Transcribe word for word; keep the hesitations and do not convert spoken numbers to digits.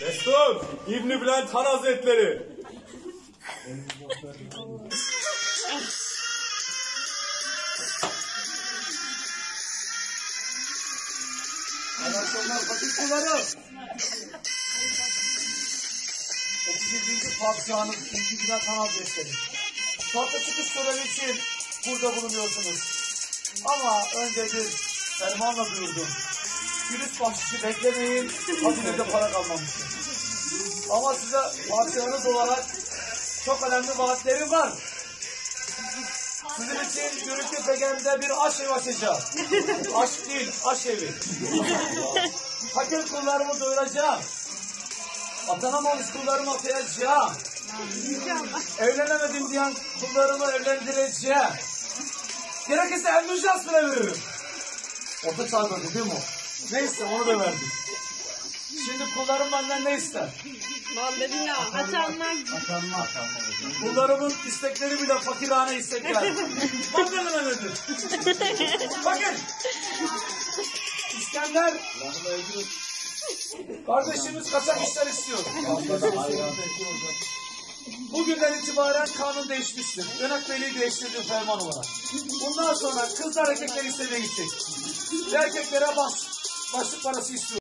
Destur, İbn-i Bülent Han Hazretleri. Arkadaşlar fakir kulları. otuz yedinci Padişah'ın İbn-i Bülent Han Hazretleri. Tahta çıkış töreni için burada bulunuyorsunuz. Ama önce bir fermanla duyurdum. Gülüş bahşişi beklemeyin, hazinede para kalmamıştır. Ama size padişahınız olarak çok önemli vaatlerim var. Sizin için Gürültü Pegen'de bir aş evi açacağım. Aşk değil, aş evi. Fakir kullarımı doyuracağım. Atanamamış kullarımı atayacağım. Evlenemedim diyen kullarımı evlendireceğim. Gerekirse en müjdat bile veririm. Orta çağırmadı değil mi o? Neyse onu da verdim. Şimdi kullarım benden ne ister? Mandalina, atanmak. Atanmak. Kullarımın istekleri bile fakirhane istekler. Mandalina nedir? Bakın. İskender. Kardeşimiz kaçak işler istiyor. Bugünden itibaren kanun değişmiştir. Yönetmeliği değiştirdi ferman olarak. Bundan sonra kızlar erkekleri istemeye gidecek. Erkeklere baş, başlık parası istiyor.